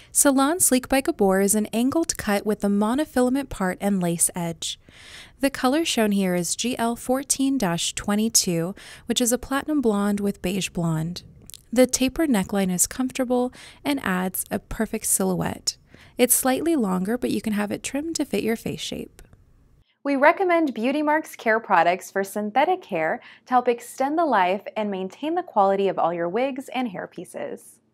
Salon Sleek by Gabor is an angled cut with the monofilament part and lace edge. The color shown here is GL14-22, which is a platinum blonde with beige blonde. The tapered neckline is comfortable and adds a perfect silhouette. It's slightly longer, but you can have it trimmed to fit your face shape. We recommend Beauty Mark's care products for synthetic hair to help extend the life and maintain the quality of all your wigs and hair pieces.